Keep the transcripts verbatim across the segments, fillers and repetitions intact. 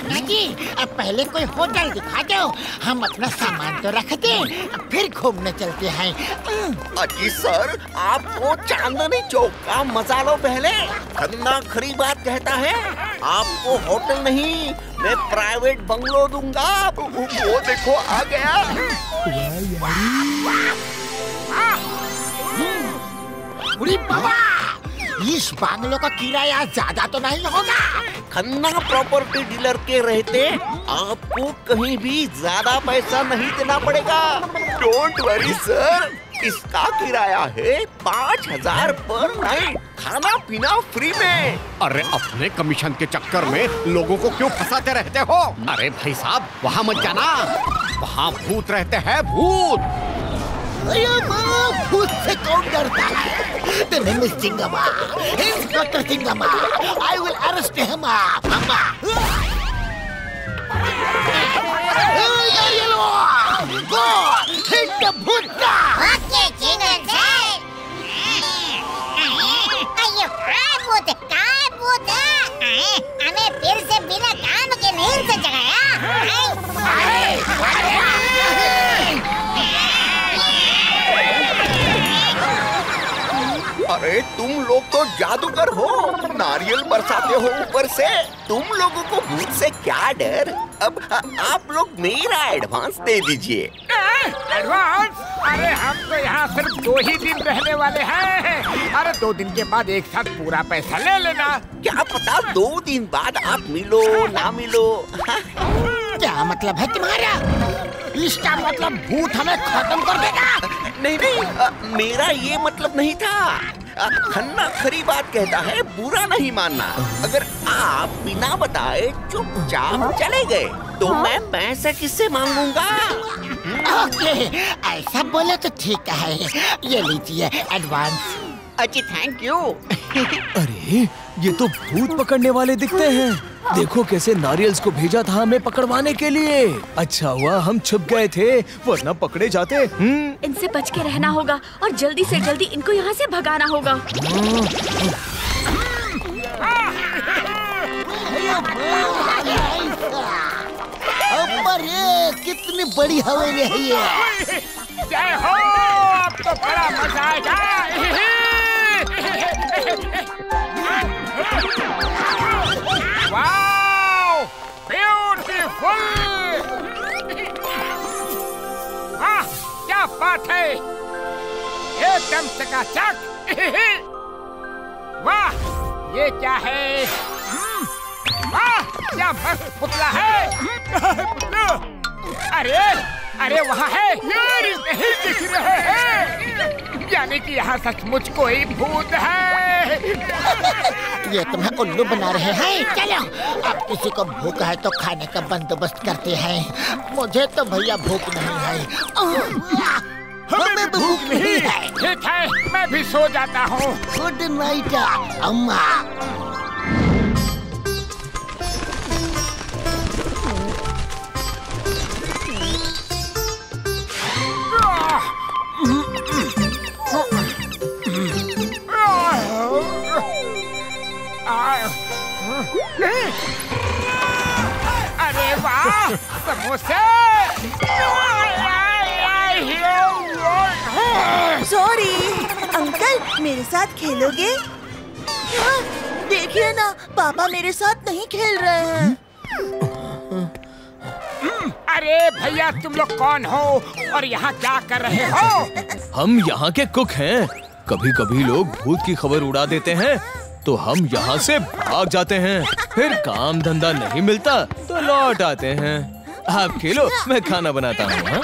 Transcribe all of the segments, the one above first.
अन्ना जी, अब पहले कोई होटल दिखा दो, हम अपना सामान तो रख दें, फिर घूमने चलते हैं। अजी सर, आपको चांदनी चौक का मजा लो पहले। खन्ना खरी बात कहता है, आपको होटल नहीं, मैं प्राइवेट बंगलो दूंगा। वो देखो आ गया। उड़ी बाबा, इस बांग्लो का किराया ज्यादा तो नहीं होगा? खन्ना प्रॉपर्टी डीलर के रहते आपको कहीं भी ज्यादा पैसा नहीं देना पड़ेगा। डोंट वरी सर, इसका किराया है पाँच हजार पर नाइट, खाना पीना फ्री में। अरे अपने कमीशन के चक्कर में लोगों को क्यों फंसाते रहते हो? अरे भाई साहब, वहाँ मत जाना, वहाँ भूत रहते हैं, भूत। भूत से कौन डरता है? The name is Chingama, Inspector Chingama. I will arrest him. Mama. Go hit the bhutta. Okay, Chingan sir. अयो काय भूत, काय भूत? हमें फिर से बिना काम के नींद से जगाया। अरे तुम लोग तो जादूगर हो, नारियल बरसाते हो ऊपर से। तुम लोगों को भूत से क्या डर? अब आ, आप लोग मेरा एडवांस दे दीजिए। एडवांस? अरे हम तो यहाँ सिर्फ दो ही दिन रहने वाले हैं। अरे दो दिन के बाद एक साथ पूरा पैसा ले लेना। क्या पता दो दिन बाद आप मिलो ना मिलो। क्या मतलब है तुम्हारा? इसका मतलब भूत हमें खत्म कर देगा? नहीं नहीं, आ, मेरा ये मतलब नहीं था। आ, खन्ना खरी बात कहता है, बुरा नहीं मानना। अगर आप बिना बताए चुपचाप चले गए तो मैं पैसे किससे मांगूंगा? ओके, ऐसा बोले तो ठीक है, ये लीजिए एडवांस। अच्छी थैंक यू। अरे ये तो भूत पकड़ने वाले दिखते हैं। देखो कैसे नारियल्स को भेजा था हमें पकड़वाने के लिए। अच्छा हुआ हम छुप गए थे, वरना पकड़े जाते। इनसे बच के रहना होगा और जल्दी से जल्दी इनको यहाँ से भगाना होगा। अरे कितनी बड़ी हवेली है ये। जय हो, अब तो बड़ा मजा आएगा। Wow, beautiful! वाह, क्या बात है, एकदम चकाचक। वाह, ये क्या है? वाह, क्या मस्त पुतला है। पुतला? अरे अरे वहाँ है, नहीं दिख रहे हैं। यानी कि यहाँ सचमुच कोई भूत है। ये तुम्हें उल्लू बना रहे हैं। चलो, अब किसी को भूख है तो खाने का बंदोबस्त करते हैं। मुझे तो भैया भूख नहीं है। हमें भूख नहीं है। ठीक है, मैं भी सो जाता हूँ। गुड नाइट अम्मा। अरे वाह, समोसे! सॉरी अंकल, मेरे साथ खेलोगे? देखिए ना, पापा मेरे साथ नहीं खेल रहे हैं। अरे भैया, तुम लोग कौन हो और यहाँ क्या कर रहे हो? हम यहाँ के कुक हैं। कभी कभी लोग भूत की खबर उड़ा देते हैं तो हम यहाँ से भाग जाते हैं। फिर काम धंधा नहीं मिलता तो लौट आते हैं। आप खेलो, मैं खाना बनाता हूँ।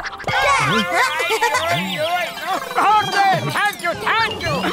Thank you, thank you.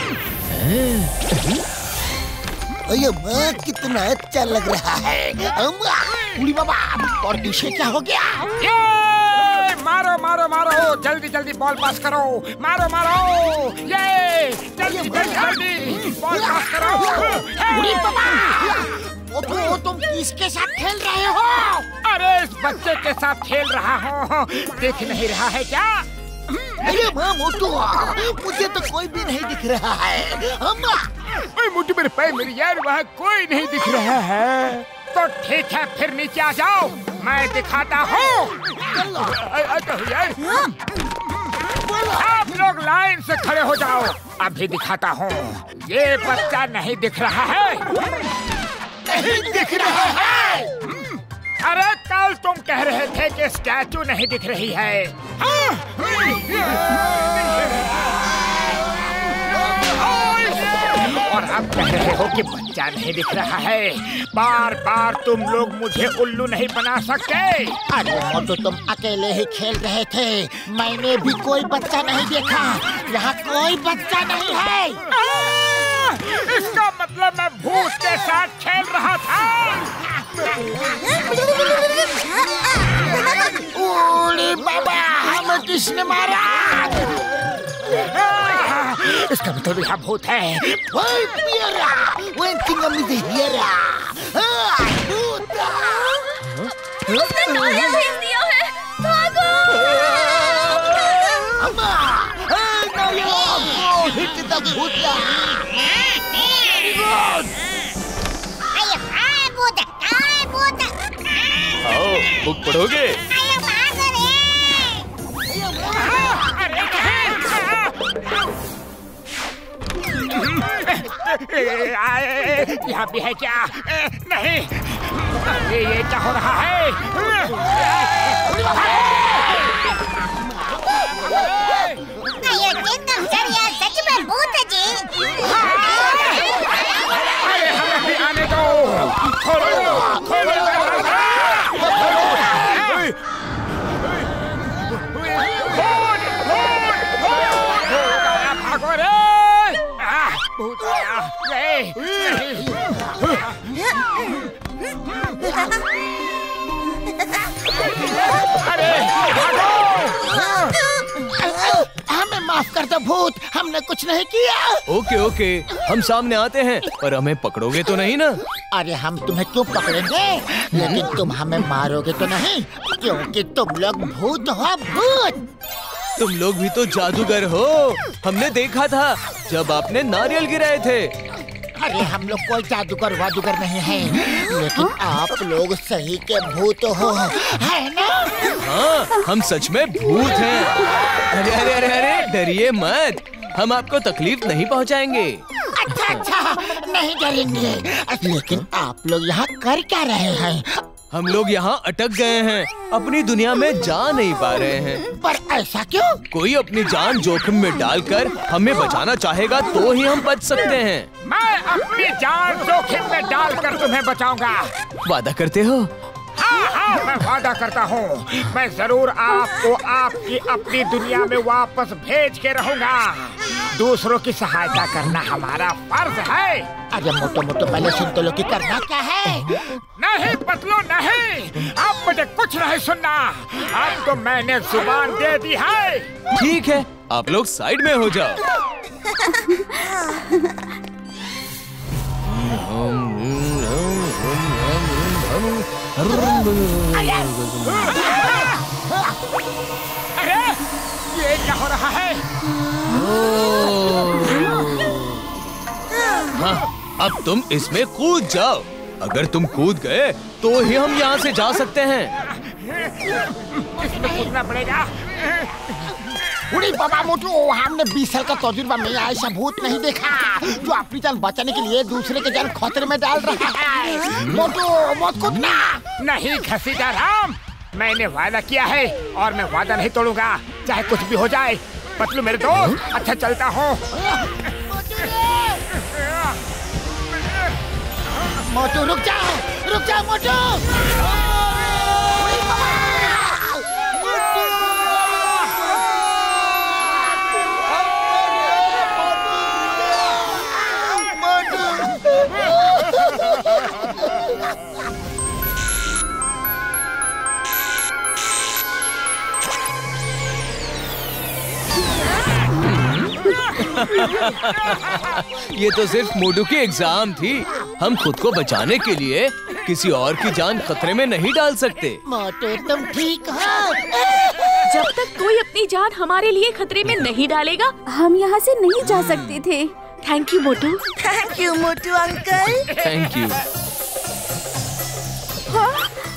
अरे माँ, कितना अच्छा लग रहा है। अम्मा, उड़ी बाबा, और पीछे क्या हो गया? ये मारो मारो मारो, जल्दी जल्दी बॉल पास करो। मारो मारो, ये जल्दी जल्दी जल्दी बॉल पास करो। उड़ी बाबा, वो तो तुम किसके साथ खेल रहे हो? अरे इस बच्चे के साथ खेल रहा हूँ, देख नहीं रहा है क्या? अरे माँ मोटू, मुझे तो कोई भी नहीं दिख रहा है। अम्मा, ओए मोटू मेरे पैर, मेरी यार, वहाँ कोई नहीं दिख रहा है। तो तो ठीक है, फिर नीचे आ जाओ, मैं दिखाता हूँ। आप लोग लाइन से खड़े हो जाओ, अभी दिखाता हूँ। ये बच्चा नहीं दिख रहा है, नहीं दिख रहा है। अरे कल तुम कह रहे थे कि स्टैचू नहीं दिख रही है। और अब कह रहे हो कि बच्चा नहीं दिख रहा है। बार बार तुम लोग मुझे उल्लू नहीं बना सकते। अरे मोटू, तुम अकेले ही खेल रहे थे, मैंने भी कोई बच्चा नहीं देखा। यहाँ कोई बच्चा नहीं है। आ, इसका मतलब मैं भूत के साथ खेल रहा था। ओले बाबा, हमें किसने मारा? इसका मतलब यहाँ भूत है। ओए पियरा, वो इंतिंग मुझे हियरा। उसने नारियल भेज दिया है, भागो! अम्मा, नारियल, हिट द भूतिया। आये हाय भूत, हाय भूत। आओ, बुक पढ़ोगे? आये भागो रे। यहाँ भी है क्या? नहीं, ये ये क्या हो रहा है? आये किंगडम सर, यार सच में भूत है जी। अरे हमें भी आने दो। खोलो, खोलो दरवाजा। भागो रे! भूत आया। नहीं, अरे भागो! हमें माफ कर दो भूत, हमने कुछ नहीं किया। ओके ओके, हम सामने आते हैं, पर हमें पकड़ोगे तो नहीं ना? अरे हम तुम्हें क्यों पकड़ेंगे, लेकिन तुम हमें मारोगे तो नहीं, क्योंकि तुम लोग भूत हो, भूत। तुम लोग भी तो जादूगर हो, हमने देखा था जब आपने नारियल गिराए थे। अरे हम लोग कोई जादूगर वादूगर नहीं है, लेकिन आप लोग सही के भूत हो, है ना? हाँ, हम सच में भूत हैं। अरे अरे अरे अरे, डरिए मत, हम आपको तकलीफ नहीं पहुंचाएंगे। अच्छा अच्छा, नहीं डरेंगे। लेकिन आप लोग यहाँ कर क्या रहे हैं? हम लोग यहाँ अटक गए हैं, अपनी दुनिया में जा नहीं पा रहे हैं। पर ऐसा क्यों? कोई अपनी जान जोखिम में डालकर हमें बचाना चाहेगा तो ही हम बच सकते हैं। मैं अपनी जान जोखिम में डालकर तुम्हें बचाऊंगा। वादा करते हो? हाँ हाँ, मैं वादा करता हूँ, मैं जरूर आपको आपकी अपनी दुनिया में वापस भेज के रहूँगा। दूसरों की सहायता करना हमारा फर्ज है। अरे मोटो मोटो, पहले सुन तो लो कि करना क्या है। नहीं पतलू नहीं, अब मुझे कुछ नहीं सुनना। अब तो मैंने जुबान दे दी है। ठीक है, आप लोग साइड में हो जाओ। अरे ये क्या हो रहा है? हाँ, अब तुम इसमें कूद जाओ। अगर तुम कूद गए तो ही हम यहाँ से जा सकते हैं। इसमें कूदना पड़ेगा। उड़ी बाबा मोटू, हमने बीस साल का तजुर्बा में ऐसा भूत नहीं देखा जो अपनी जान बचाने के लिए दूसरे के जान खतरे में डाल रहा है। मोटू मत कूदना। नहीं घसीटा राम, मैंने वादा किया है और मैं वादा नहीं तोड़ूंगा, चाहे कुछ भी हो जाए। पतलू मेरे दोस्त, अच्छा चलता हूँ। मोटू रुक जाओ, रुक जाओ मोटू। ये तो सिर्फ मोटू की एग्जाम थी। हम खुद को बचाने के लिए किसी और की जान खतरे में नहीं डाल सकते। मोटू तुम ठीक हो? जब तक कोई अपनी जान हमारे लिए खतरे में नहीं डालेगा, हम यहाँ से नहीं जा सकते थे। Thank you Motu. Thank you Motu uncle. Thank you.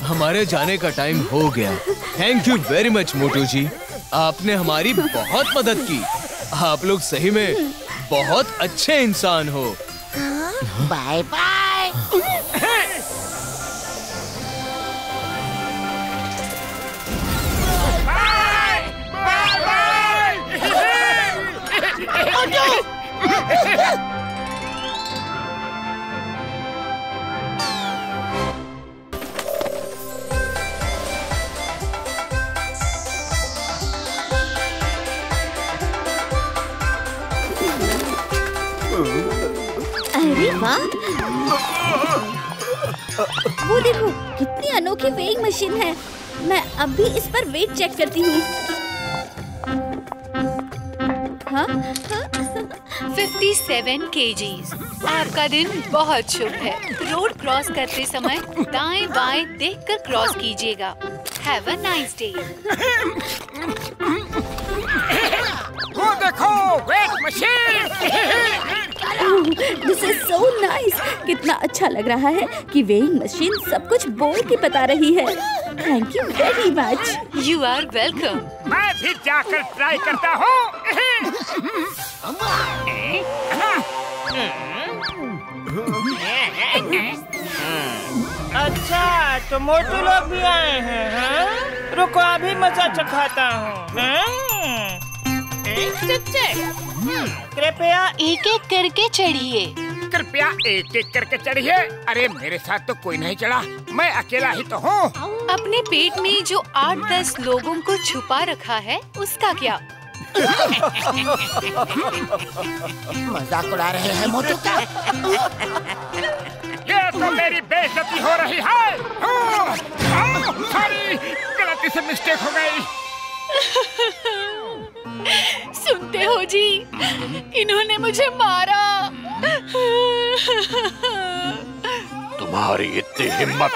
हमारे जाने का टाइम हो गया। Thank you very much Motu ji, आपने हमारी बहुत मदद की। आप लोग सही में बहुत अच्छे इंसान हो। Bye bye. अरे वाह, वो देखो कितनी अनोखी वेइंग मशीन है। मैं अब भी इस पर वेट चेक करती हूँ। हाँ? सत्तावन केजीज। आपका दिन बहुत शुभ है। रोड क्रॉस करते समय दाएं बाएं देखकर क्रॉस कीजिएगा। Have a nice day. वो देखो weight machine. This is so nice. कितना अच्छा लग रहा है कि वेइंग मशीन सब कुछ बोल के बता रही है। Thank you very much. You are welcome. मैं भी जाकर ट्राई करता हूँ। अच्छा, तो मोटू लोग भी आए हैं, हाँ? रुको अभी मजा चखाता हूँ। कृपया एक एक करके चढ़िए। कृपया एक एक करके चढ़िए। अरे मेरे साथ तो कोई नहीं चढ़ा, मैं अकेला ही तो हूँ। अपने पेट में जो आठ दस लोगों को छुपा रखा है उसका क्या? मजाक उड़ा रहे हैं मोटू का। ये तो मेरी बेइज्जती हो रही है। सॉरी, गलती से मिस्टेक हो गई। सुनते हो जी, इन्होंने मुझे मारा। तुम्हारी इतनी हिम्मत।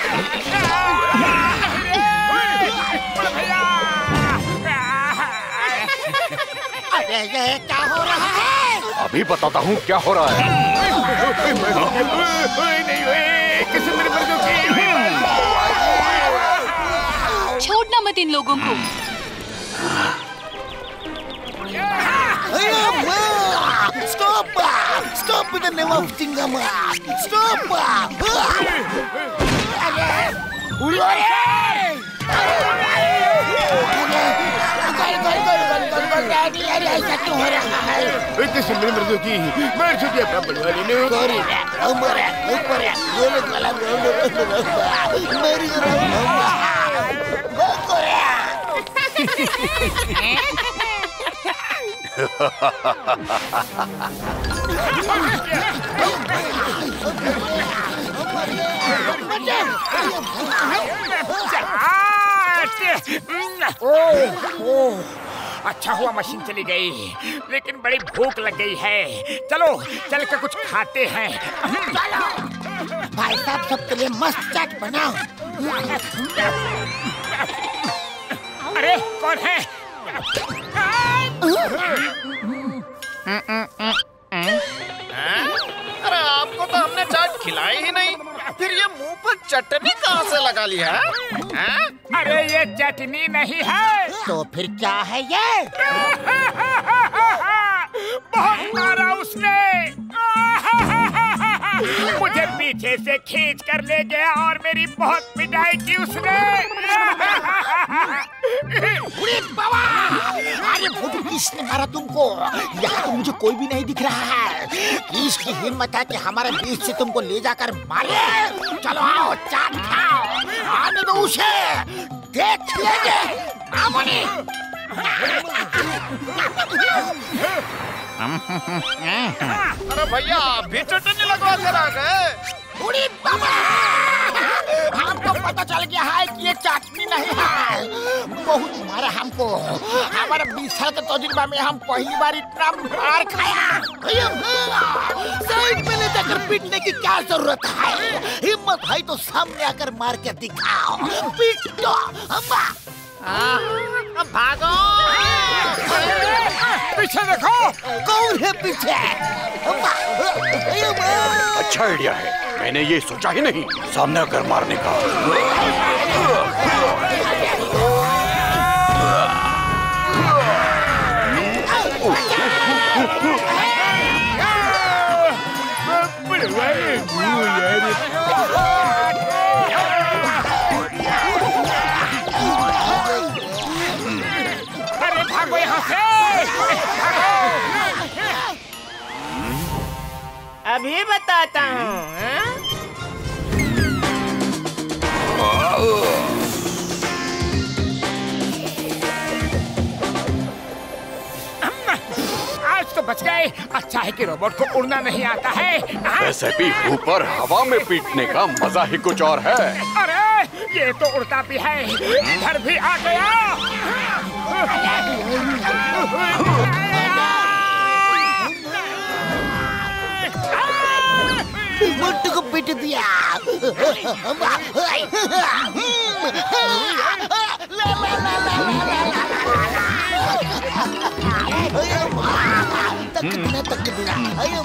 अरे ये क्या हो रहा है? अभी बताता हूँ क्या हो रहा है। छोड़ना मत इन लोगों को। Stop! Stop with the name of Tingama! Stop! अरे ऐसा क्यों हो रहा है? इतने सुंदर मर्दों की मैं छुट्टी अपना बनवाने ने सॉरी ऊपर है ऊपर है गोले गला मेरी ओह, अच्छा हुआ मशीन चली गई, लेकिन बड़ी भूख लग गई है। चलो चल के कुछ खाते हैं। चलो भाई साहब, सबके लिए मस्त चाट बनाओ। अरे कौन है? अरे आपको तो हमने चाट खिलाई ही नहीं, फिर ये मुंह पर चटनी कहाँ से लगा ली है? अरे ये चटनी नहीं है। तो फिर क्या है ये? बहुत मारा उसने। मुझे पीछे से खींच कर ले गया और मेरी बहुत पिटाई की उसने। बाबा! अरे भूतू, किसने मारा तुमको? यहाँ तो मुझे कोई भी नहीं दिख रहा है। किसकी हिम्मत है कि हमारे बीच से तुमको ले जाकर मारे? चलो आओ, चाट खाओ। आने दो उसे, देख लेंगे। आमोनी। अरे भैया, आप भी चटनी लगवा कर आ गए। उड़ी बाबा! हमको पता चल गया है कि ये चटनी नहीं है। बहुत मारा हमको। हमारे बीस साल के तजुर्बा में हम पहली बार इतना मार खाया। साइड में ले जाकर पीटने की क्या जरूरत है? हिम्मत है तो सामने आकर मार के दिखाओ। पीटो। भागो! पीछे देखो! कौन है पीछे? अच्छा आइडिया है, मैंने ये सोचा ही नहीं सामने आकर मारने का। अरे भागो यहाँ से! अभी बताता हूँ। आज तो बच गए। अच्छा है कि रोबोट को उड़ना नहीं आता है। वैसे भी ऊपर हवा में पीटने का मजा ही कुछ और है। अरे ये तो उड़ता भी है, इधर भी आ गया। मोटू को पीट दिया। तकना तकना अयो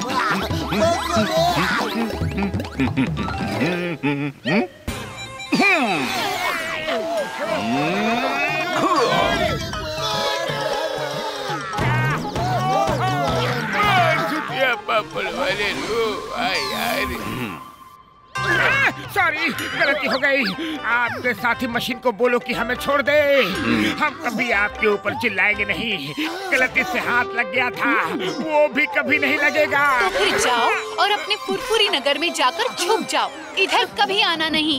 सॉरी, गलती हो गई। आपके साथी मशीन को बोलो कि हमें छोड़ दे। हम कभी आपके ऊपर चिल्लाएंगे नहीं। गलती से हाथ लग गया था, वो भी कभी नहीं लगेगा। तो फिर जाओ और अपने फुरफुरी नगर में जाकर छुप जाओ। इधर कभी आना नहीं।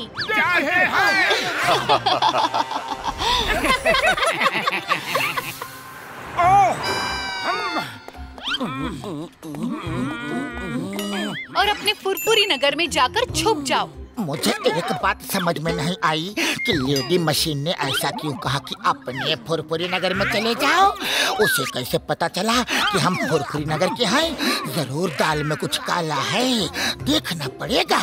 और अपने फुरफुरी नगर में जाकर छुप जाओ। मुझे एक बात समझ में नहीं आई कि लेडी मशीन ने ऐसा क्यों कहा कि अपने फुरफुरी नगर में चले जाओ। उसे कैसे पता चला कि हम फुरफुरी नगर के हैं? जरूर दाल में कुछ काला है, देखना पड़ेगा।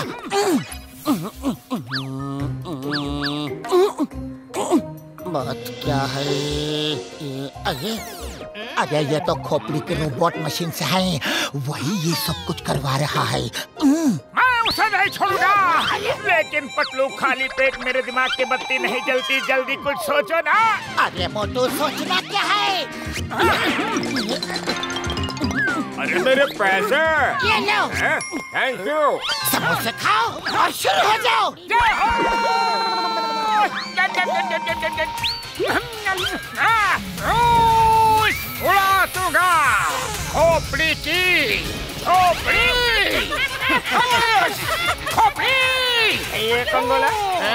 बात क्या है? ये अरे अरे ये तो खोपड़ी के रोबोट मशीन से है, वही ये सब कुछ करवा रहा है। मैं उसे नहीं छोड़ूंगा, लेकिन पतलू खाली पेट मेरे दिमाग की बत्ती नहीं जलती। जल्दी कुछ सोचो ना। अरे मोटू सोचना क्या है? अरे मेरे पैसे ये लो। Thank you. समोसे खाओ और शुरू हो जाओ। उड़ा दूंगा खोपड़ी की खोपड़ी खोपड़ी। ये कौन बोला?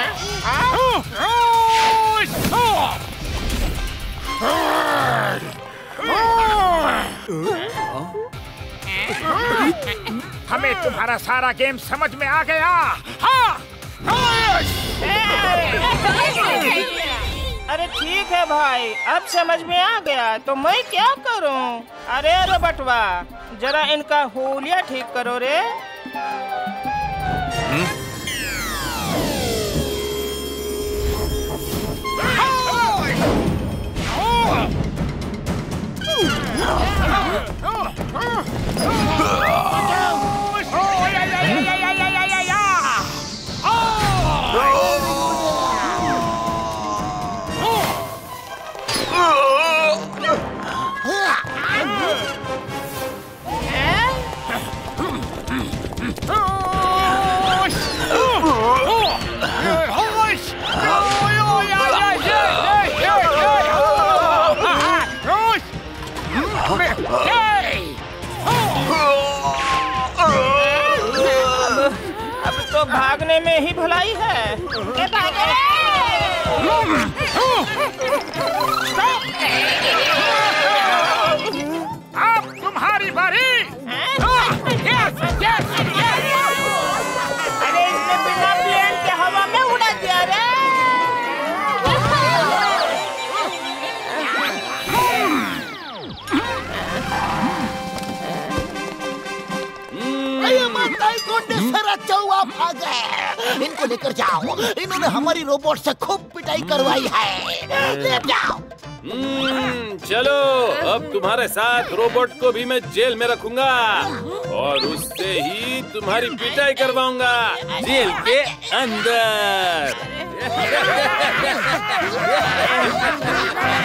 हमें तुम्हारा सारा गेम समझ में आ गया। हाँ। अरे ठीक है भाई, अब समझ में आ गया तो मैं क्या करूं? अरे रोबोटवा, जरा इनका हुलिया ठीक करो रे। अब तो भागने में ही भलाई है। ए भागे! अब तुम्हारी बारी। Yes, yes, yes. अरे इसने बिना प्लेन के हवा में उड़ा दिया रे। अरे माताई को सरा चौवा भागे। इनको लेकर जाओ। इन्होंने हमारी रोबोट से खूब पिटाई करवाई है। ले जाओ। हम्म, चलो अब तुम्हारे साथ रोबोट को भी मैं जेल में रखूंगा और उससे ही तुम्हारी पिटाई करवाऊंगा जेल के अंदर।